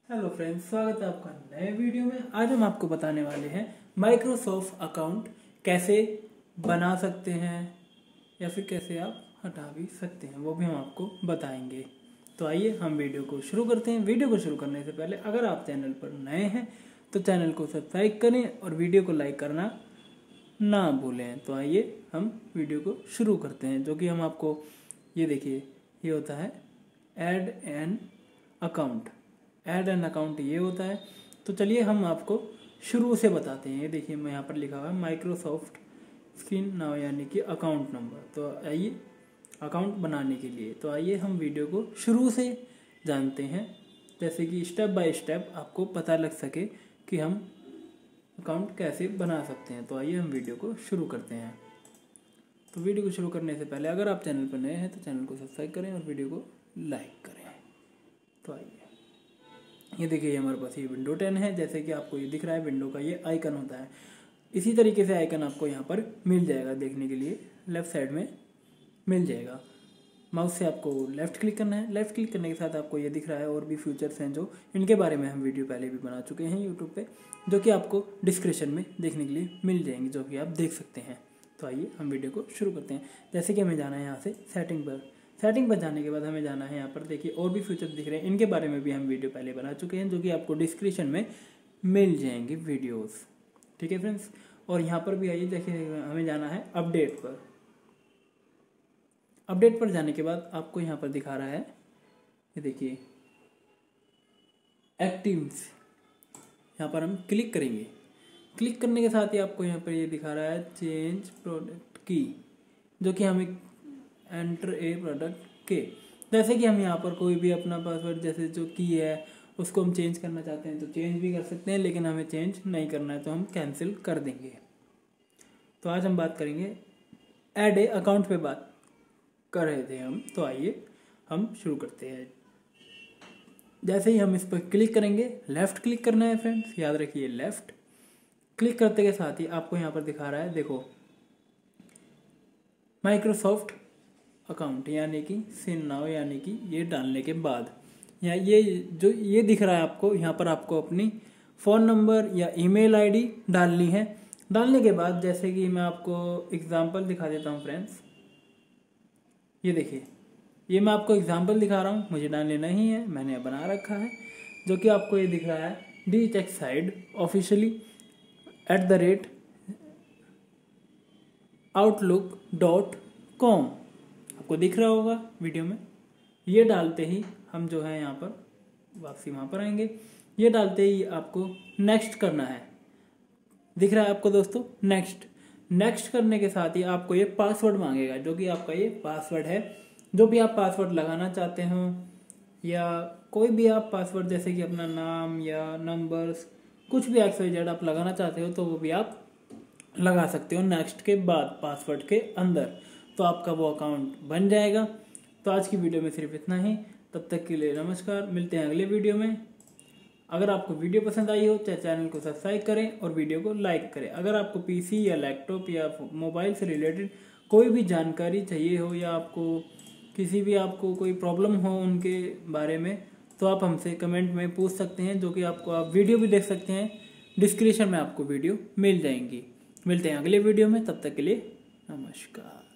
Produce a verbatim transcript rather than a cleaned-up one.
Hello friends, स्वागत है आपका नए वीडियो में। आज हम आपको बताने वाले हैं माइक्रोसॉफ्ट अकाउंट कैसे बना सकते हैं या फिर कैसे आप हटा भी सकते हैं, वो भी हम आपको बताएंगे। तो आइए हम वीडियो को शुरू करते हैं। वीडियो को शुरू करने से पहले अगर आप चैनल पर नए हैं तो चैनल को सब्सक्राइब करें और वीडियो को लाइक करना ना भूलें। तो आइए हम वीडियो को शुरू करते हैं, जो कि हम आपको ये देखिए ये होता है add an account. Add an account ये होता है। तो चलिए हम आपको शुरू से बताते हैं। ये देखिए मैं यहाँ पर लिखा हुआ है माइक्रोसॉफ्ट स्क्रीन नाउ यानी कि अकाउंट नंबर। तो आइए अकाउंट बनाने के लिए तो आइए हम वीडियो को शुरू से जानते हैं, जैसे कि स्टेप बाय स्टेप आपको पता लग सके कि हम अकाउंट कैसे बना सकते हैं। तो आइए हम वीडियो को शुरू करते हैं। तो वीडियो को शुरू करने से पहले अगर आप चैनल पर नए हैं तो चैनल को सब्सक्राइब करें और वीडियो को लाइक करें। तो आइए ये देखिए हमारे पास ये विंडो टेन है। जैसे कि आपको ये दिख रहा है विंडो का ये आइकन होता है। इसी तरीके से आइकन आपको यहाँ पर मिल जाएगा, देखने के लिए लेफ्ट साइड में मिल जाएगा। माउस से आपको लेफ्ट क्लिक करना है। लेफ्ट क्लिक करने के साथ आपको ये दिख रहा है और भी फीचर्स हैं जो इनके बारे में हम वीडियो पहले भी बना चुके हैं यूट्यूब पे, जो कि आपको डिस्क्रिप्शन में देखने के लिए मिल जाएंगे, जो कि आप देख सकते हैं। तो आइए हम वीडियो को शुरू करते हैं। जैसे कि हमें जाना है यहाँ से सेटिंग पर। सेटिंग पर जाने के बाद हमें जाना है यहाँ पर, देखिए और भी फीचर्स दिख रहे हैं, इनके बारे में भी हम वीडियो पहले बना चुके हैं, जो कि आपको डिस्क्रिप्शन में मिल जाएंगे वीडियोस। ठीक है फ्रेंड्स। और यहाँ पर भी आइए, देखिए हमें जाना है अपडेट पर। अपडेट पर जाने के बाद आपको यहाँ पर दिखा रहा है, ये देखिए एक्टिव्स। यहाँ पर हम क्लिक करेंगे। क्लिक करने के साथ ही आपको यहाँ पर ये दिखा रहा है चेंज प्रोडक्ट की, जो कि हमें एंटर ए प्रोडक्ट के। जैसे कि हम यहाँ पर कोई भी अपना पासवर्ड जैसे जो की है उसको हम चेंज करना चाहते हैं तो चेंज भी कर सकते हैं, लेकिन हमें चेंज नहीं करना है तो हम कैंसिल कर देंगे। तो आज हम बात करेंगे ऐड ए अकाउंट पे बात कर रहे थे हम। तो आइए हम शुरू करते हैं। जैसे ही हम इस पर क्लिक करेंगे, लेफ्ट क्लिक करना है फ्रेंड्स, याद रखिए लेफ्ट क्लिक करते के साथ ही आपको यहाँ पर दिखा रहा है, देखो माइक्रोसॉफ्ट अकाउंट यानी कि सिन नाउ, यानी कि ये डालने के बाद या ये जो ये दिख रहा है आपको, यहाँ पर आपको अपनी फ़ोन नंबर या ईमेल आईडी डालनी है। डालने के बाद जैसे कि मैं आपको एग्जांपल दिखा देता हूँ फ्रेंड्स, ये देखिए ये मैं आपको एग्जांपल दिखा रहा हूँ, मुझे डालने नहीं है, मैंने बना रखा है, जो कि आपको ये दिख रहा है D check side officially at the rate Outlook dot com. आपको दिख रहा होगा वीडियो में। ये डालते ही हम जो है यहाँ पर वापसी वहाँ पर आएंगे। ये डालते ही आपको नेक्स्ट करना है, दिख रहा है आपको दोस्तों, नेक्स्ट। नेक्स्ट करने के साथ ही आपको ये पासवर्ड मांगेगा, जो कि आपका ये पासवर्ड है। जो भी आप पासवर्ड लगाना चाहते हो या कोई भी आप पासवर्ड जैसे कि अपना नाम या नंबर्स कुछ भी एक्स वाई जेड आप लगाना चाहते हो तो वो भी आप लगा सकते हो नेक्स्ट के बाद पासवर्ड के अंदर। तो आपका वो अकाउंट बन जाएगा। तो आज की वीडियो में सिर्फ इतना ही। तब तक के लिए नमस्कार, मिलते हैं अगले वीडियो में। अगर आपको वीडियो पसंद आई हो तो चैनल को सब्सक्राइब करें और वीडियो को लाइक करें। अगर आपको पीसी या लैपटॉप या मोबाइल से रिलेटेड कोई भी जानकारी चाहिए हो या आपको किसी भी आपको कोई प्रॉब्लम हो उनके बारे में, तो आप हमसे कमेंट में पूछ सकते हैं, जो कि आपको आप वीडियो भी देख सकते हैं। डिस्क्रिप्शन में आपको वीडियो मिल जाएंगी। मिलते हैं अगले वीडियो में, तब तक के लिए नमस्कार।